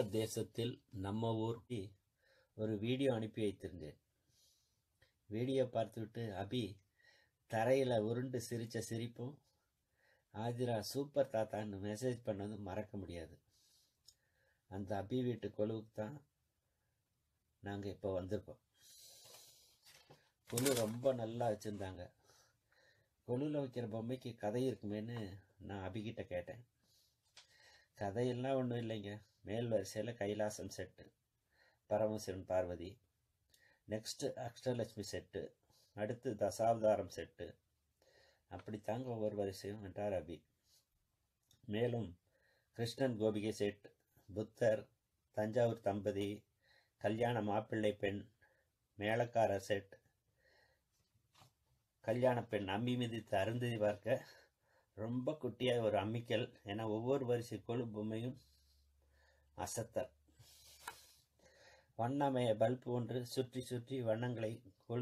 பாரத் தேசத்தில் நம்ம ஊருக்கு ஒரு வீடியோ அனுப்பி வைத்திருந்தேன். வீடியோ பார்த்துவிட்டு அபி தரையில் உருண்டு சிரித்த சிரிப்பும் ஆதிரா சூப்பர் தாத்தான்னு மெசேஜ் பண்ணதும் மறக்க முடியாது. அந்த அபி வீட்டு கொலுவுக்கு தான் நாங்கள் இப்போ வந்திருக்கோம். கொலு ரொம்ப நல்லா வச்சுருந்தாங்க. கொலுவில் வைக்கிற பொம்மைக்கு கதை இருக்குமேன்னு நான் அபிகிட்ட கேட்டேன். கதையெல்லாம் ஒன்றும் இல்லைங்க. மேல் வரிசையில் Kailasam set, Paramasivan Parvathi, next Ashtalakshmi set, அடுத்து தசாவதாரம் செட்டு, அப்படித்தாங்க ஒவ்வொரு வரிசையும் என்றார் அபி. மேலும் கிருஷ்ணன் கோபிகை செட், புத்தர், தஞ்சாவூர் தம்பதி, கல்யாண மாப்பிள்ளை பெண், மேளக்காரர் செட், கல்யாண பெண் அம்மி மிதித்து அருந்ததி பார்க்க ரொம்ப குட்டியாக ஒரு அம்மிக்கல் என ஒவ்வொரு வரிசை கொலு பொம்மையும் அசத்தல். வண்ணமய பல்பு ஒன்று சுற்றி சுற்றி வண்ணங்களை கொழு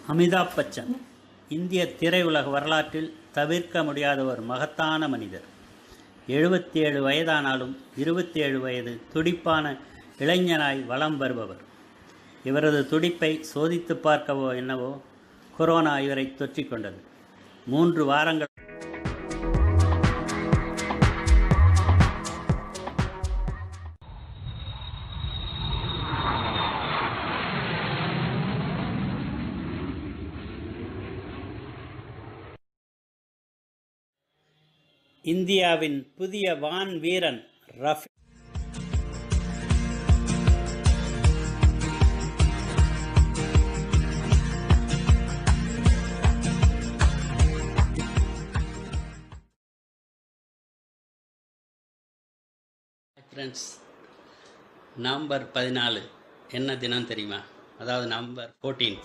அமிதாப் பச்சன் இந்திய திரையுலக வரலாற்றில் தவிர்க்க முடியாத ஒரு மகத்தான மனிதர். 77 வயதானாலும் 27 வயது துடிப்பான இளைஞனாய் வலம் வருபவர். இவரது துடிப்பை சோதித்து பார்க்கவோ என்னவோ கொரோனா இவரை தொற்றிக்கொண்டது. 3 வாரங்கள் இந்தியாவின் புதிய வான் வீரன் ரஃபி ஃப்ரெண்ட்ஸ், நவம்பர் 14 என்ன தினம் தெரியுமா? அதாவது November 14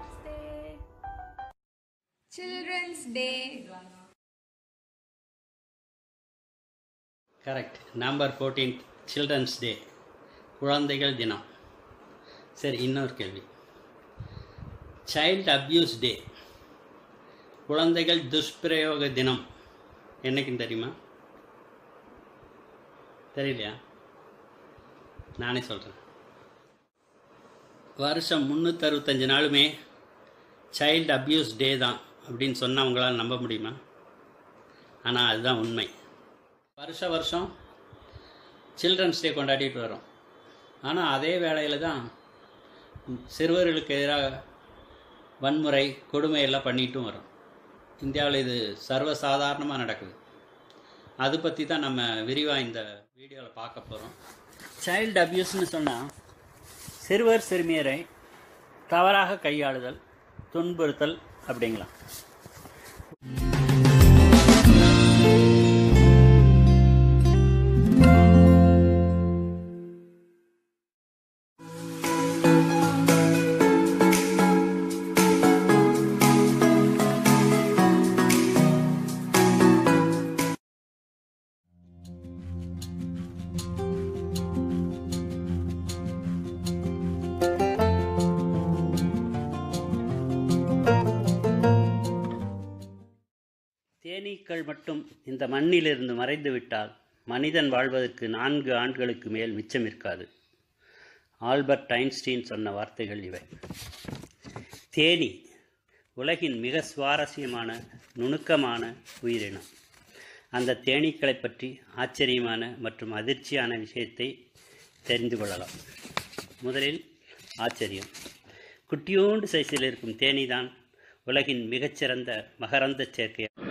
Children's Day. Correct. November 14 children's day, குழந்தைகள் தினம். சரி, இன்னொரு கேள்வி. சைல்ட் அப்யூஸ் டே, குழந்தைகள் துஷ்பிரயோக தினம் என்னைக்குன்னு தெரியுமா? தெரியலையா? நானே சொல்கிறேன். வருஷம் 365 நாளுமே சைல்டு அப்யூஸ் டே தான் அப்படின்னு சொன்னால் உங்களால் நம்ப முடியுமா? ஆனால் அதுதான் உண்மை. வருஷம் சில்ட்ரன்ஸ் டே கொண்டாடிட்டு வரோம். ஆனால் அதே வேளையில் தான் சிறுவர்களுக்கு எதிராக வன்முறை கொடுமையெல்லாம் பண்ணிட்டும் வரோம். இந்தியாவில் இது சர்வசாதாரணமாக நடக்குது. அது பற்றி தான் நம்ம விரிவாக இந்த வீடியோவில் பார்க்க போகிறோம். சைல்டு அப்யூஸ்னு சொன்னால் சிறுவர் சிறுமியரை தவறாக கையாளுதல், துன்புறுத்தல் அப்படிங்களாம். தேனீக்கள் மட்டும் இந்த மண்ணிலிருந்து மறைந்து விட்டால் மனிதன் வாழ்வதற்கு 4 ஆண்டுகளுக்கு மேல் மிச்சம் இருக்காது. ஆல்பர்ட் ஐன்ஸ்டீன் சொன்ன வார்த்தைகள் இவை. தேனி உலகின் மிக சுவாரஸ்யமான நுணுக்கமான உயிரினம். அந்த தேனீக்களை பற்றி ஆச்சரியமான மற்றும் அதிர்ச்சியான விஷயத்தை தெரிந்து கொள்ளலாம். முதலில் ஆச்சரியம். குட்டியோண்டு சைஸில் இருக்கும் தேனி தான் உலகின் மிகச்சிறந்த மகரந்த சேர்க்கை.